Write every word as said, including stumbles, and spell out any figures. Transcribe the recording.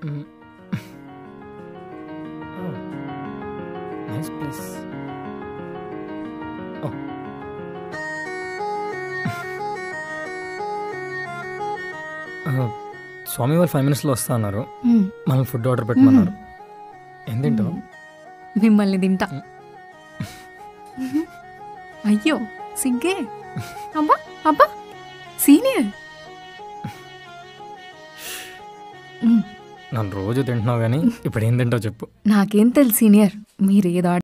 Nice place. స్వామి వాళ్ళు five మినిట్స్లో వస్తా అన్నారు. మనం ఫుడ్ ఆర్డర్ పెట్టమన్నారు. ఏం తింటావు? మిమ్మల్ని తింటా. అయ్యో సిగ్గే. అబ్బా అబ్బా సీనియర్. నన్ను రోజు తింటున్నావు కానీ ఇప్పుడు ఏం తింటావు చెప్పు. నాకేం తెలుసు సీనియర్, మీరు ఏదో